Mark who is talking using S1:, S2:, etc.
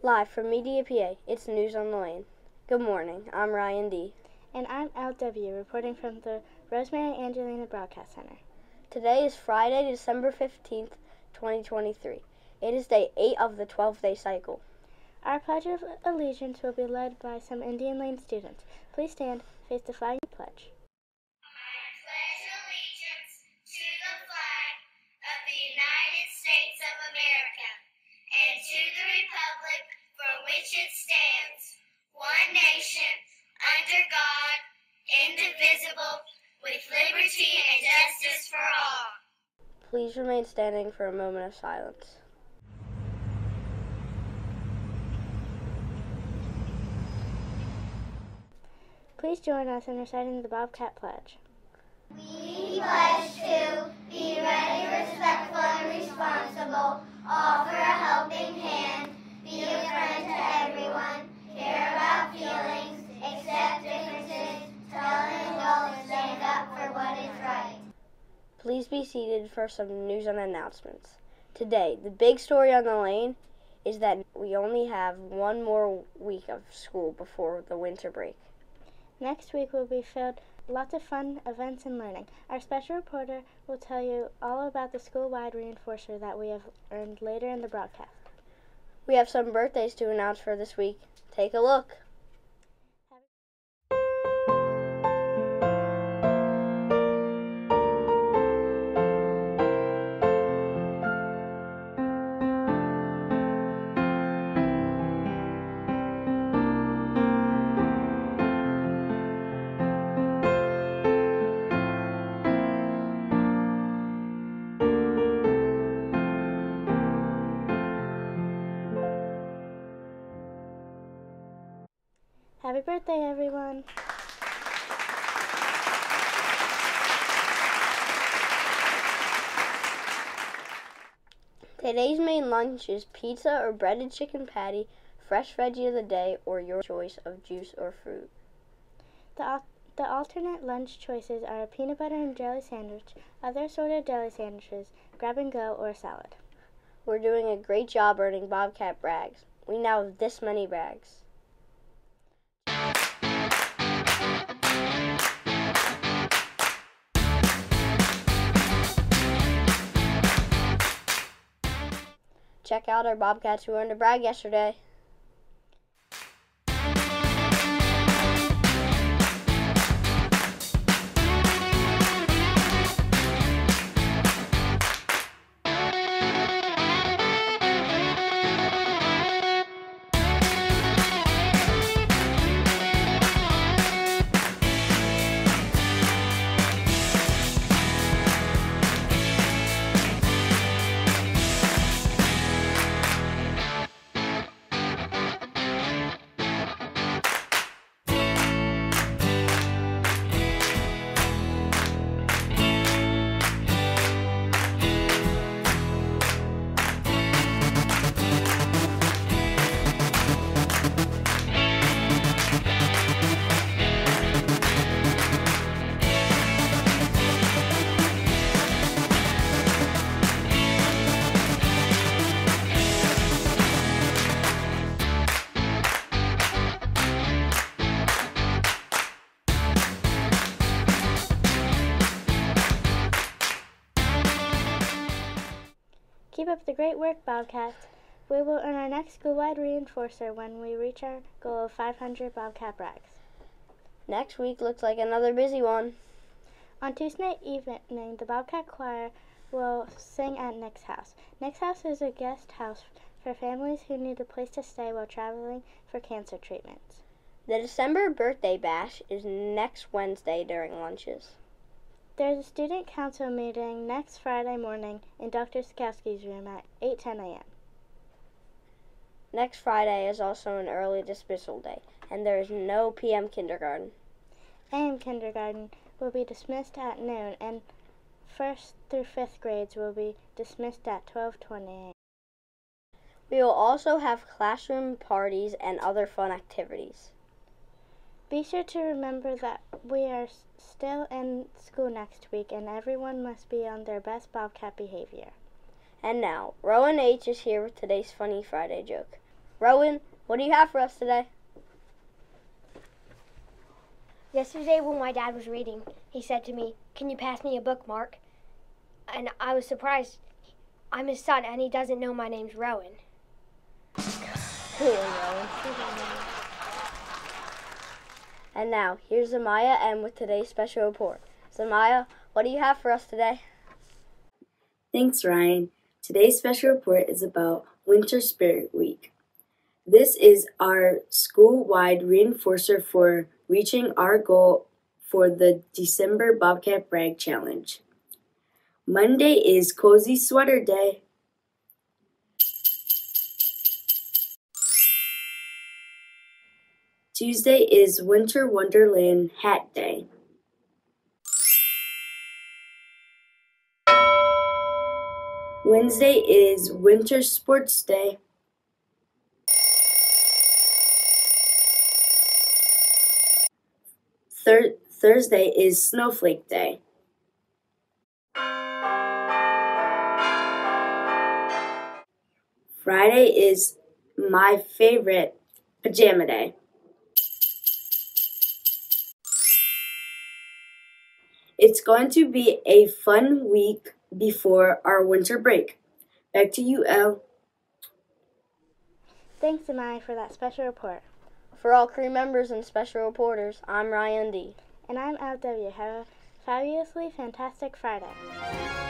S1: Live from Media PA, it's News on the Lane. Good morning, I'm Ryan D.
S2: And I'm LW, reporting from the Rosemary Angelina Broadcast Center.
S1: Today is Friday, December 15th, 2023. It is day 8 of the 12-day cycle.
S2: Our Pledge of Allegiance will be led by some Indian Lane students. Please stand, face the flag, and pledge.
S3: And to the republic for which it stands, one nation, under God, indivisible, with liberty and justice for all.
S1: Please remain standing for a moment of silence.
S2: Please join us in reciting the Bobcat Pledge.
S3: We pledge to be ready, respectful, and responsible, offer a helping hand, be a friend to everyone, care about feelings, accept differences, tell and indulge, stand up for what is right.
S1: Please be seated for some news and announcements. Today, the big story on the lane is that we only have one more week of school before the winter break.
S2: Next week will be filled with lots of fun events and learning. Our special reporter will tell you all about the school-wide reinforcer that we have earned later in the broadcast.
S1: We have some birthdays to announce for this week. Take a look.
S2: Happy birthday, everyone!
S1: Today's main lunch is pizza or breaded chicken patty, fresh veggie of the day, or your choice of juice or fruit.
S2: The alternate lunch choices are a peanut butter and jelly sandwich, other assorted deli sandwiches, grab and go, or a salad.
S1: We're doing a great job earning Bobcat bags. We now have this many bags. Check out our Bobcats who earned a brag yesterday.
S2: Keep up the great work, Bobcats. We will earn our next school-wide reinforcer when we reach our goal of 500 Bobcat brags.
S1: Next week looks like another busy one.
S2: On Tuesday evening, the Bobcat Choir will sing at Nick's house. Nick's house is a guest house for families who need a place to stay while traveling for cancer treatments.
S1: The December birthday bash is next Wednesday during lunches.
S2: There's a student council meeting next Friday morning in Dr. Skowski's room at 8:10 a.m.
S1: Next Friday is also an early dismissal day, and there is no PM kindergarten.
S2: AM kindergarten will be dismissed at noon, and 1st through 5th grades will be dismissed at 12:20 a.m.
S1: We will also have classroom parties and other fun activities.
S2: Be sure to remember that we are still in school next week and everyone must be on their best Bobcat behavior.
S1: And now, Rowan H. is here with today's Funny Friday joke. Rowan, what do you have for us today?
S4: Yesterday when my dad was reading, he said to me, "Can you pass me a bookmark?" And I was surprised. I'm his son and he doesn't know my name's Rowan.
S1: Cool, Rowan. And now, here's Zamaya M with today's special report. Zamaya, what do you have for us today?
S5: Thanks, Ryan. Today's special report is about Winter Spirit Week. This is our school-wide reinforcer for reaching our goal for the December Bobcat Brag Challenge. Monday is Cozy Sweater Day. Tuesday is Winter Wonderland Hat Day. Wednesday is Winter Sports Day. Thursday is Snowflake Day. Friday is my favorite, Pajama Day. It's going to be a fun week before our winter break. Back to you, Elle.
S2: Thanks, Amai, for that special report.
S1: For all crew members and special reporters, I'm Ryan D.
S2: And I'm LW. Have a fabulously fantastic Friday.